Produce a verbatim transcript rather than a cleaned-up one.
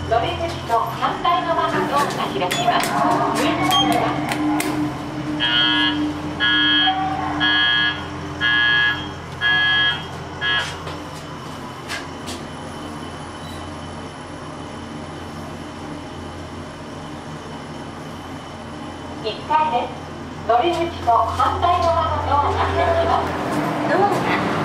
乗り口と反対側のドアが開きます。上の方にはいっかいです。乗り口と反対側のドアが開きます。ドアが